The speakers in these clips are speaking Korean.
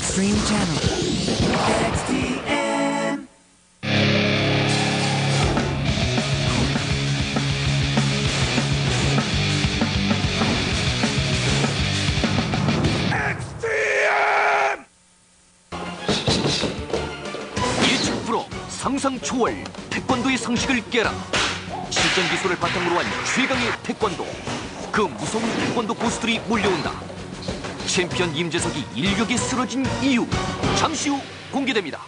Extreme Channel. XTN. 예측 불허, 상상 초월, 태권도의 상식을 깨라. 실전 기술을 바탕으로 한 최강의 태권도. 그 무서운 태권도 고수들이 몰려온다. 챔피언 임재석이 일격에 쓰러진 이유, 잠시 후 공개됩니다.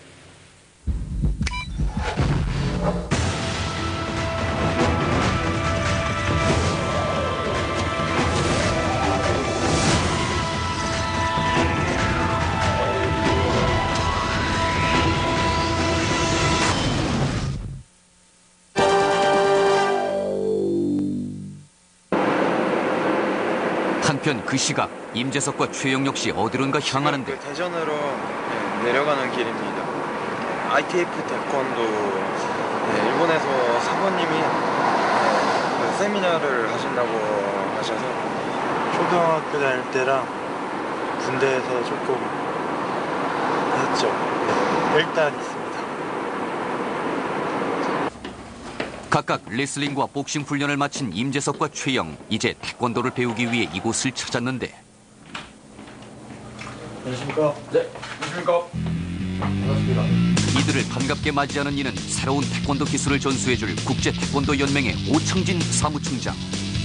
한편 그 시각 임재석과 최영 역시 어디론가 향하는데 대전으로 내려가는 길입니다. ITF 태권도 일본에서 사모님이 그 세미나를 하신다고 하셔서 초등학교 다닐 때랑 군대에서 조금 했죠. 일단 있습니다. 각각 레슬링과 복싱 훈련을 마친 임재석과 최영, 이제 태권도를 배우기 위해 이곳을 찾았는데 안녕하십니까? 네, 안녕하십니까? 반갑습니다. 이들을 반갑게 맞이하는 이는 새로운 태권도 기술을 전수해줄 국제태권도연맹의 오창진 사무총장.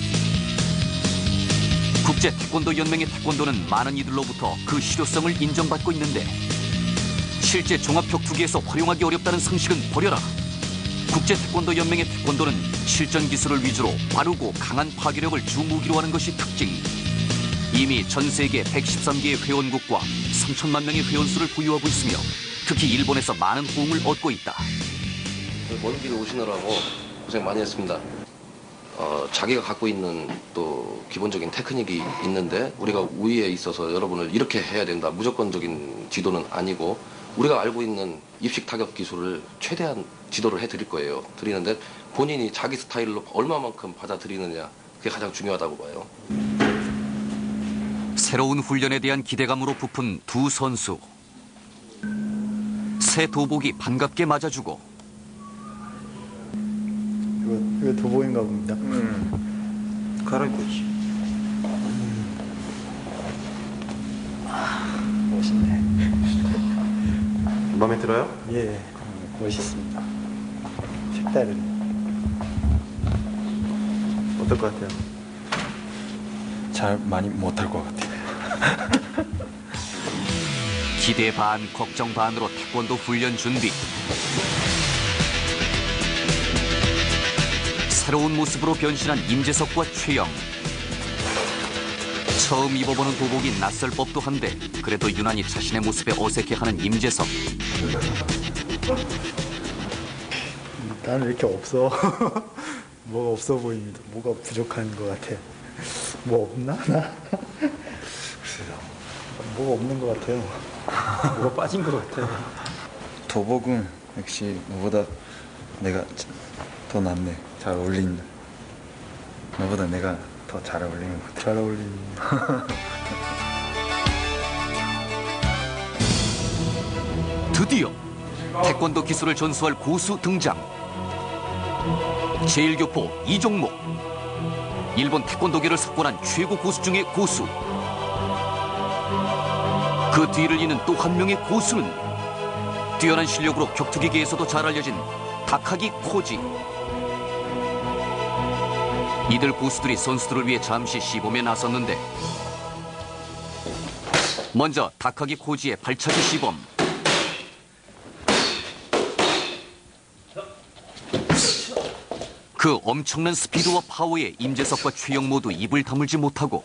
국제태권도연맹의 태권도는 많은 이들로부터 그 실효성을 인정받고 있는데 실제 종합격투기에서 활용하기 어렵다는 상식은 버려라. 국제태권도연맹의 태권도는 실전 기술을 위주로 빠르고 강한 파괴력을 주 무기로 하는 것이 특징. 이미 전 세계 113개의 회원국과 3천만 명의 회원수를 보유하고 있으며 특히 일본에서 많은 호응을 얻고 있다. 먼 길 오시느라고 고생 많이 했습니다. 자기가 갖고 있는 또 기본적인 테크닉이 있는데 우리가 우위에 있어서 여러분을 이렇게 해야 된다. 무조건적인 지도는 아니고 우리가 알고 있는 입식 타격 기술을 최대한 지도를 해드릴 거예요. 드리는데 본인이 자기 스타일로 얼마만큼 받아들이느냐 그게 가장 중요하다고 봐요. 새로운 훈련에 대한 기대감으로 부푼 두 선수. 새 도복이 반갑게 맞아주고 이거 도복인가 봅니다. 갈아입고 있지. 멋있네. 마음에 들어요? 예, 멋있습니다. 색다른. 어떨 것 같아요? 잘 많이 못할 것 같아요. 기대 반, 걱정 반으로 태권도 훈련 준비. 새로운 모습으로 변신한 임재석과 최영. 처음 입어보는 도복이 낯설 법도 한데 그래도 유난히 자신의 모습에 어색해하는 임재석. 나는 왜 이렇게 없어? 뭐가 없어 보입니다. 뭐가 부족한 것 같아. 뭐 없나? 나? 글쎄요. 뭐가 없는 것 같아요. 뭐가 빠진 것 같아요. 도복은 역시 너보다 내가 더 낫네. 잘 어울린다. 너보다 내가 더 잘 어울리는 것 같아. 잘 어울린다. 드디어 태권도 기술을 전수할 고수 등장. 제1교포 이종목. 일본 태권도계를 석권한 최고 고수 중의 고수. 그 뒤를 잇는 또 한 명의 고수는 뛰어난 실력으로 격투기계에서도 잘 알려진 다카기 코지. 이들 고수들이 선수들을 위해 잠시 시범에 나섰는데 먼저 다카기 코지의 발차기 시범. 그 엄청난 스피드와 파워에 임재석과 최영 모두 입을 다물지 못하고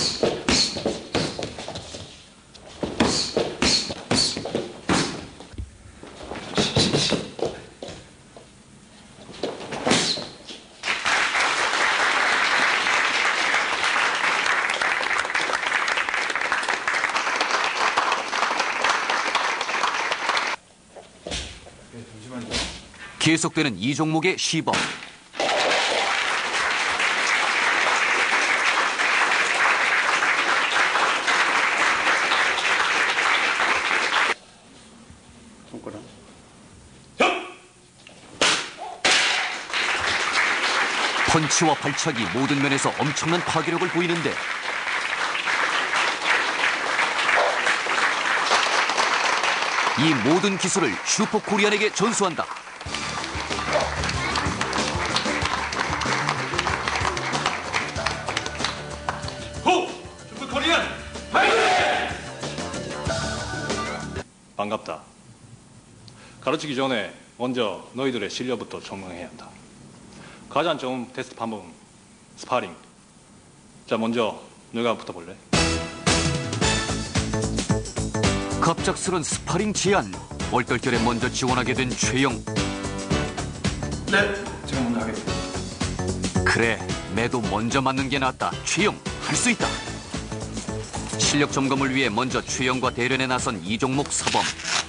계속되는 이 종목의 시범. 펀치와 발차기 모든 면에서 엄청난 파괴력을 보이는데 이 모든 기술을 슈퍼코리안에게 전수한다. 슈퍼코리안 반갑다. 가르치기 전에 먼저 너희들의 실력부터 점검해야 한다. 가장 좋은 테스트 방법은 스파링. 자, 먼저 누가 붙어볼래? 갑작스런 스파링 제안. 얼떨결에 먼저 지원하게 된 최영. 네, 제가 먼저 하겠습니다. 그래, 매도 먼저 맞는 게 낫다. 최영, 할 수 있다. 실력 점검을 위해 먼저 최영과 대련에 나선 이종목 사범.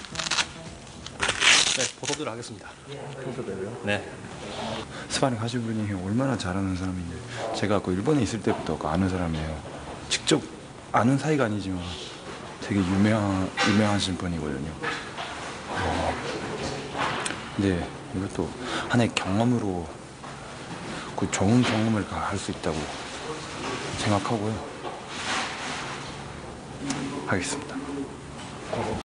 네, 보도들 하겠습니다. 네. 스파링 하신 분이 얼마나 잘하는 사람인데 제가 그 일본에 있을 때부터 아는 사람이에요. 직접 아는 사이가 아니지만 되게 유명하신 분이거든요. 근데 이것도 하나의 경험으로 그 좋은 경험을 할 수 있다고 생각하고요. 하겠습니다.